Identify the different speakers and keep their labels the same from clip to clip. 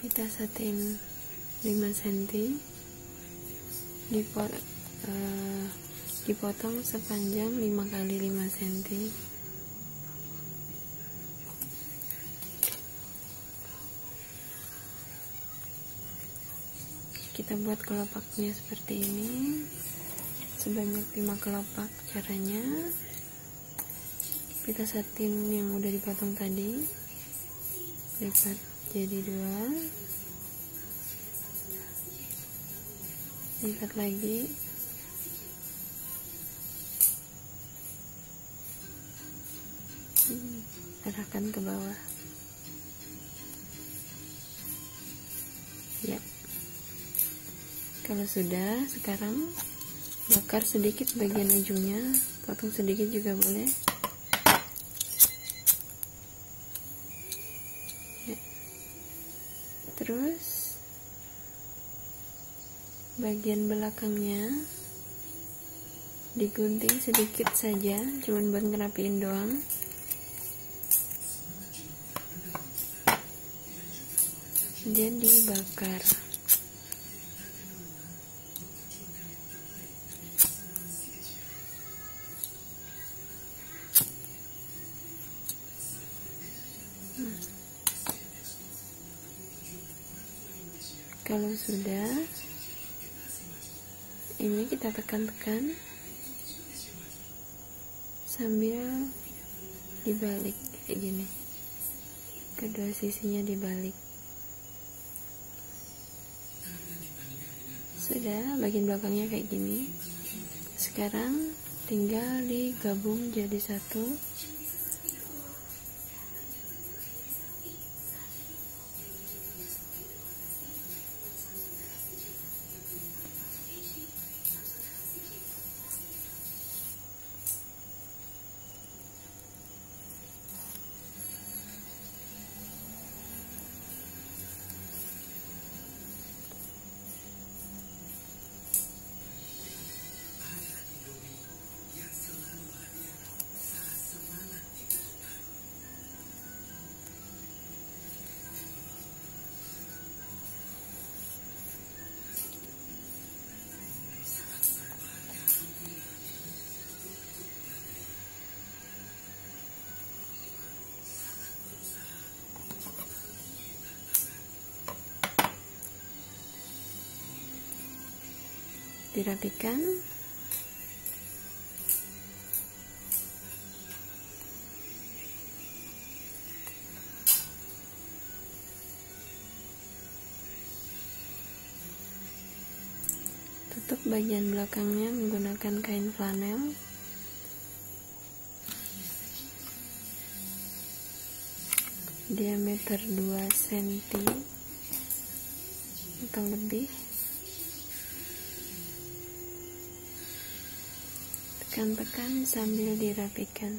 Speaker 1: kita setting 5 cm, dipotong sepanjang 5 kali 5 cm. Kita buat kelopaknya seperti ini, sebanyak 5 kelopak. Caranya kita setting yang udah dipotong tadi, lipat jadi 2, lipat lagi, arahkan ke bawah. Ya, kalau sudah, sekarang bakar sedikit bagian ujungnya, potong sedikit juga boleh. Ya. Terus bagian belakangnya digunting sedikit saja, cuman buat ngerapiin doang. Dan dibakar. Kalau sudah, ini kita tekan-tekan sambil dibalik kayak gini, kedua sisinya dibalik. Sudah, bagian belakangnya kayak gini. Sekarang tinggal digabung jadi satu. Dirapikan. Tutup bagian belakangnya menggunakan kain flanel. Diameter 2 cm atau lebih. Tekan-tekan sambil dirapikan.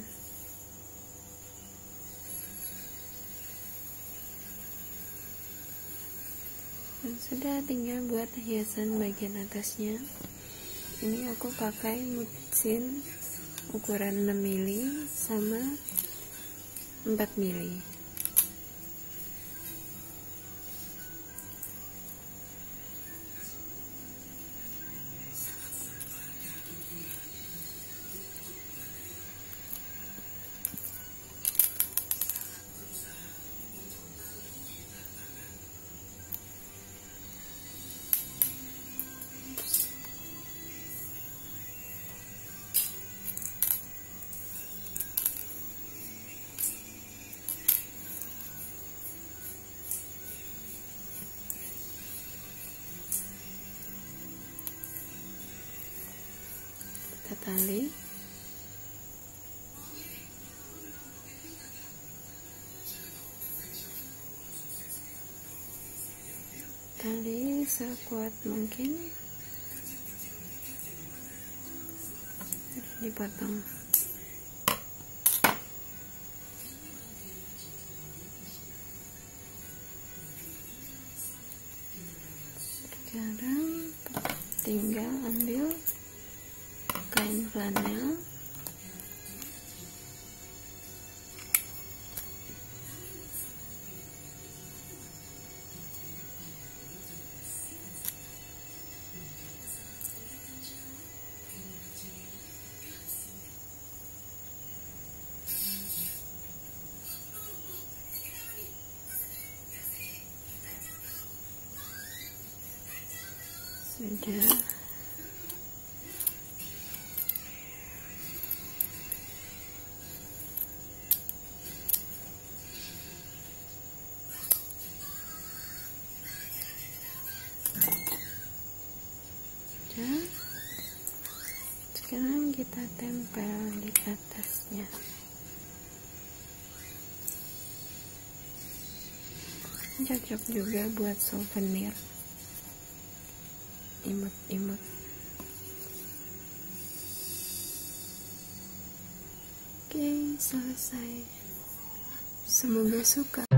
Speaker 1: Dan sudah, tinggal buat hiasan bagian atasnya. Ini aku pakai mucin ukuran 6 mili sama 4 mili. Kita tali. Tali sekuat mungkin. Dipotong. Sekarang tinggal ambil kain flanel, Udah. Sekarang kita tempel di atasnya. Cocok juga buat souvenir, imut-imut. Oke, selesai. Semoga suka.